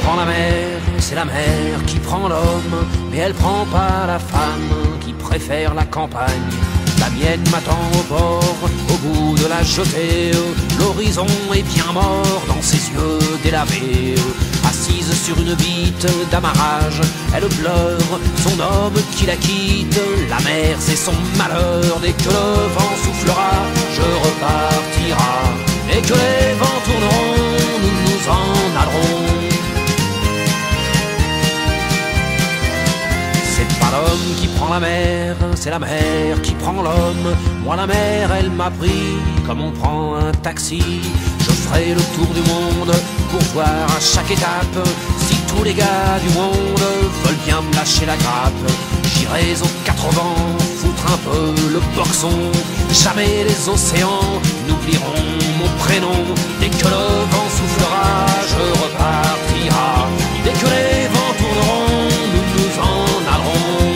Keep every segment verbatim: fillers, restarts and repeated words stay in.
prend la mer, c'est la mer qui prend l'homme, mais elle prend pas la femme qui préfère la campagne. La mienne m'attend au port, au bout de la jetée. L'horizon est bien mort dans ses yeux délavés. Assise sur une bite d'amarrage, elle pleure son homme qui la quitte. La mer c'est son malheur, dès que le vent soufflera, je repartira. Dès que les vents tourneront, nous nous en allerons. C'est pas l'homme qui prend la mer, c'est la mer qui prend l'homme. Moi la mer elle m'a pris comme on prend un taxi. Je ferai le tour du monde pour voir à chaque étape si tous les gars du monde veulent bien me lâcher la grappe. J'irai aux quatre vents foutre un peu le boxon. Jamais les océans n'oublieront mon prénom. Dès que le vent soufflera, je repartira. Dès que les vents tourneront, nous nous en allerons.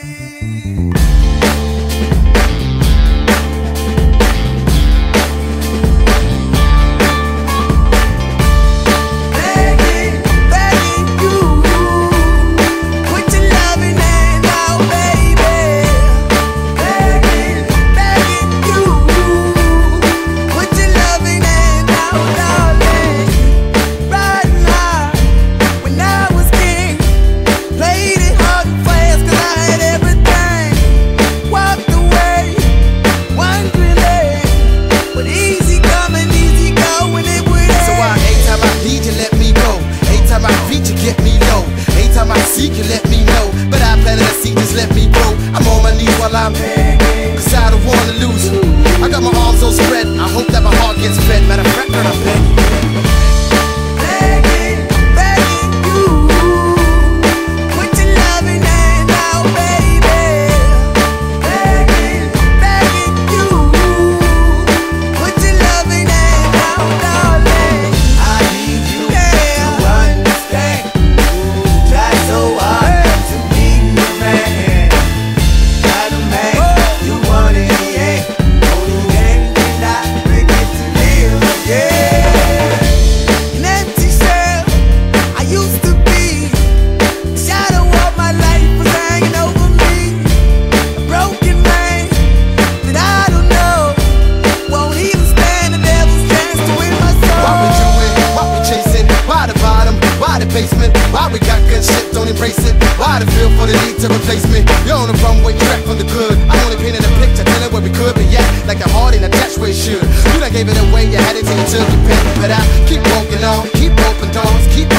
You can let me know, but I planted a seed, just let me grow. I'm on my knees while I'm begging, cause I don't wanna lose you. I got my arms all spread, I hope that my heart gets fed. Matter of fact, girl, I'm begging. Basement. Why we got good shit, don't embrace it? Why the feel for the need to replace me? You're on the runway track from the good. I only painted a picture, telling where we could be at. Like a heart ain't attached where it should. You done gave it away, you had it till you took your pen. But I keep walking on, keep open doors, keep